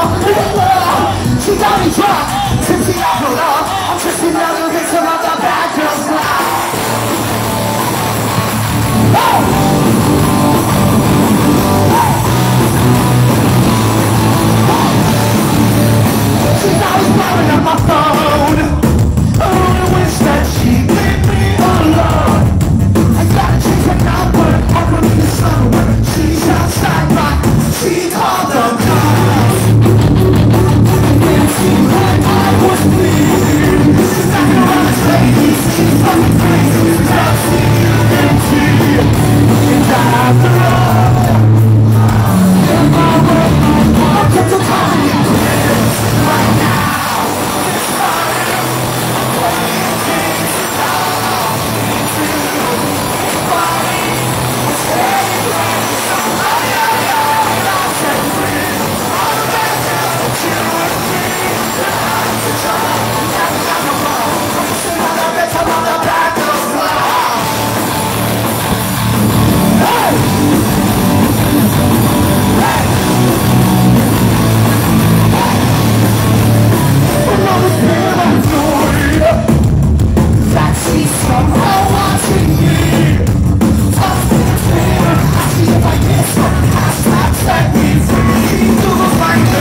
She got me drunk, tipsy off the law. I'm just another victim of the bad girl's life. She's always blowing up my phone. I only wish that she'd leave me alone. I gotta change her number, I could be somewhere. She's outside, but she called the cops. It seemed like I was bleeding. She's not around this lady, she's fucking crazy. Nasty, empty, and down the road. I'm just so tired of this right now. It's fine. I'm playing things now. It's fine. It's getting ready. I'm set free. I'm back down with you and me. Tonight to try. Never got no more. I'm just another victim of the bad girl's love. Hey! Hey! Another paranoid that she's somehow watching me. Tough and fair, I see it like this. Hashtag set me free. Do look like me.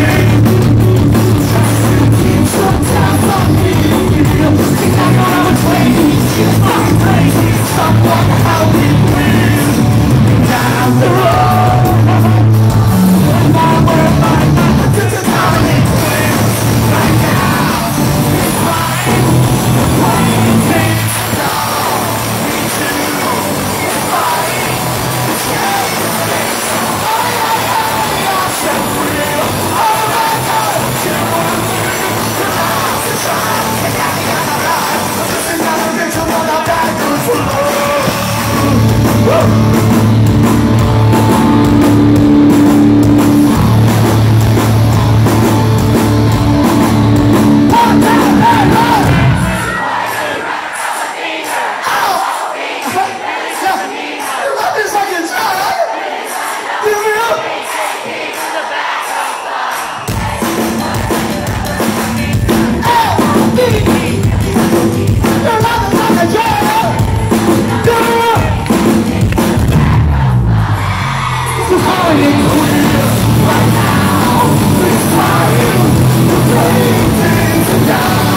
Just to keep some time from me. Think I know how it's waiting. She's fucking crazy. Someone help me please. Down the road. And I wear my mind. This is how it is. Right now, it's fine. We're playing things now. Me too. It's fine. It's getting things. Oh yeah, I'm so real. Oh my God, you and me. Tonight to try. It got me on the ride. I'm just another victim of the bad girl's love. Woo! Right now, it's fine. We're playing things down.